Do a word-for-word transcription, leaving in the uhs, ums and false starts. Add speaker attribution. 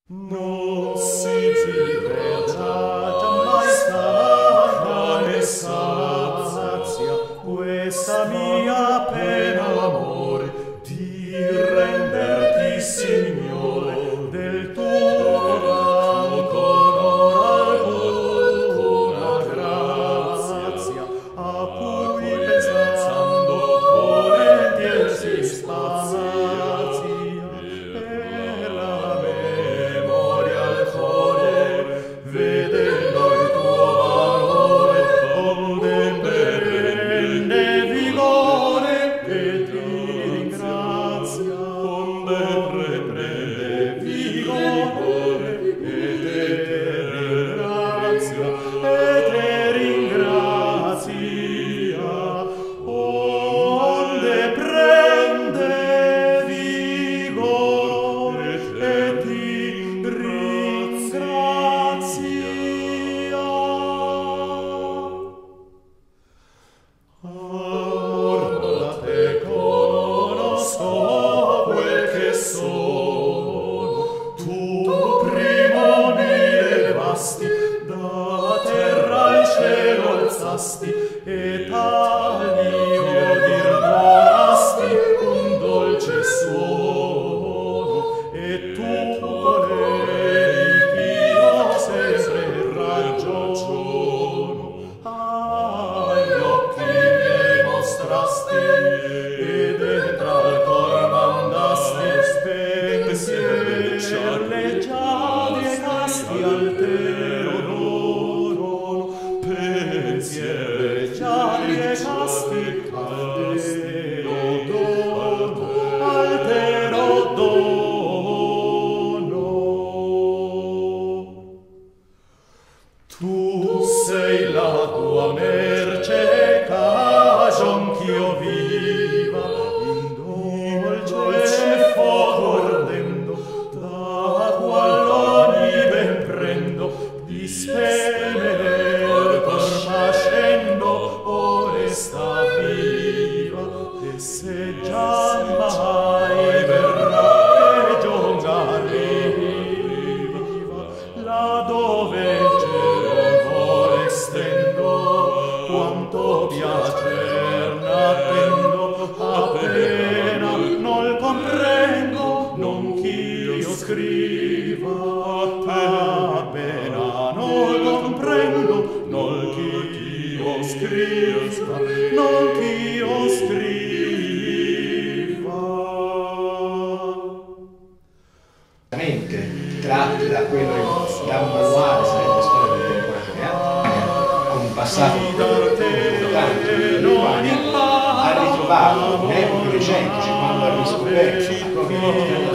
Speaker 1: Non si diverrà giammai stanca né sazia questa mia pena amore di renderti signore del tuo rango con alcuna grazia a cui pensando volentieri si spazia per la memoria al cuore vedendo il tuo valore onde prende vigore e ti ringrazia onde prende vigore e te ringrazia e te ringrazia onde prende vigore e ti ringrazia. Ora te conosco quel che sono, tu primo mi levasti, da terra al cielo alzasti, e tal mio dir donasti un dolce suono, e tu volevi ch'io sempre ragiono. Agli occhi miei mostrasti, ed entra al cor mandasti, pensier leggiadri e casti altero dono, pensier leggiadri e casti altero dono, altero dono. Tu sei la tua merce, cagion ch'io viva, in dolce fuoco ardendo, da qual ogni ben prendo, di spemere torna scendo, onesta viva, e se giammai verrà che giunga riva, là dove quanto piacer n'attendo, appena non comprendo, non ch'io scriva, appena non comprendo, non ch'io scriva, non ch'io scriva.
Speaker 2: Tratti da quello, da un manuale, sarebbe storia contemporanea, con un passato importante in Lituania, ha ritrovato in epoche recenti, quando ha riscoperto la propria identità